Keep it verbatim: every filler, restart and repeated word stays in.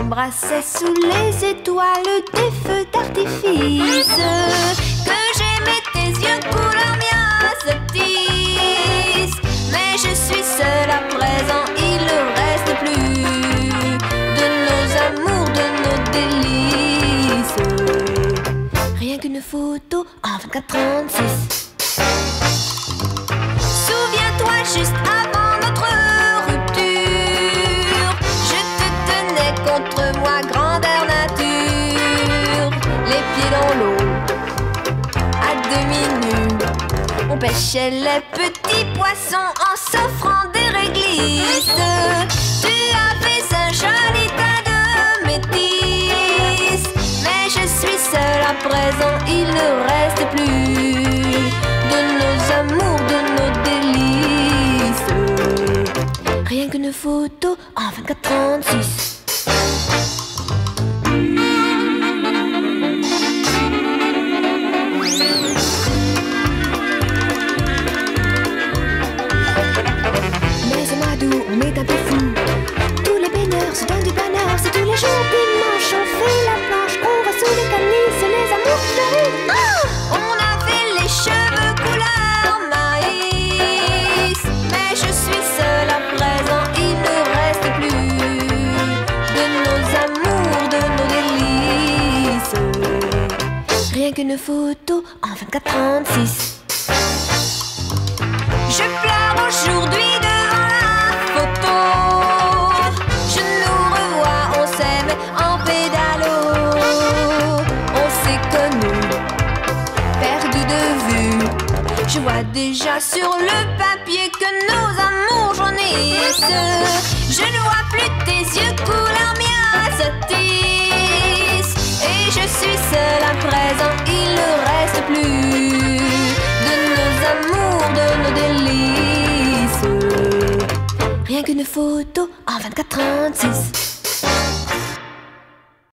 s'embrassaient sous les étoiles des feux d'artifice. Que j'aimais tes yeux couleur myosotis. Mais je suis seule à présent, il ne reste plus de nos amours, de nos délices. Rien qu'une photo en vingt-quatre trente-six. Souviens-toi juste avant notre rupture, je te tenais contre moi, grandeur nature. Les pieds dans l'eau, à demi nus, on pêchait les petits poissons en s'offrant des réglisses. Tu as fait un joli tas de métis. Mais je suis seule à présent, il ne reste plus de nos amours, de nos délices. Rien qu'une photo en vingt-quatre trente-six. Mais au mois d'août, on est un peu fou. Tous les baigneurs se donnent du bonheur. C'est tous les jours dimanche, on fait la planche. On va sous les canisses, les amours fleuris. Ah, on avait les cheveux couleur maïs. Mais je suis seule à présent, il ne reste plus de nos amours, de nos délices. Rien qu'une photo en vingt-quatre trente-six. Je pleure aujourd'hui devant la photo. Je nous revois, on s'aime en pédalo. On s'est connus, perdus de vue. Je vois déjà sur le papier que nos amours jaunissent. Je ne vois plus tes yeux couleur myosotis. Et je suis seule à présent, il ne reste plus de nos amours, de nos délices. Rien qu'une photo en vingt-quatre trente-six.